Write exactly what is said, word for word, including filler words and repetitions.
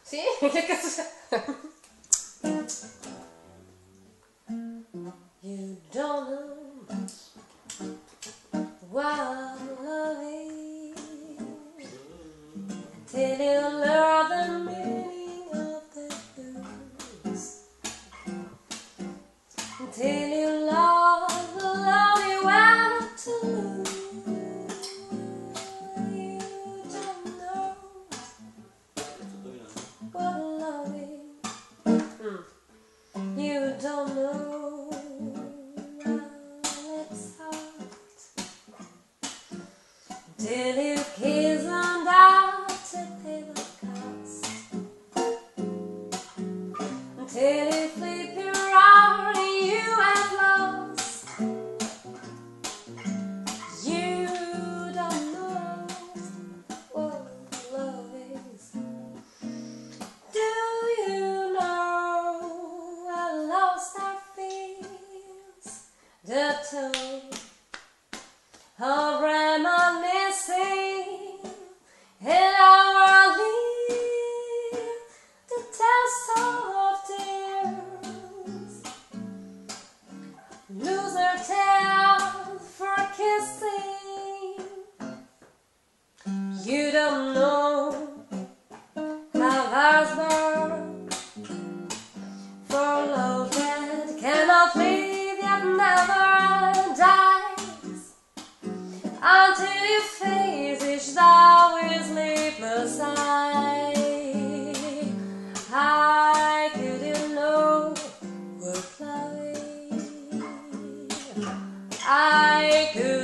Sì? Che cazzo c'è? You don't know what love is till you learn the meaning of the blues, till you love the love you have to lose. You don't know what love is. Mm. You don't know how it's hard till you kiss and out to pay the cost, till you flip your heart and you have lost. You don't know what love is. Do you know how lost our feels? The tone of reminiscing in our live, the test of tears, lose our tail for kissing. You don't know how ours burn for love that cannot leave yet never dies, until you face each day with sleepless eyes. How could you know what love is? I could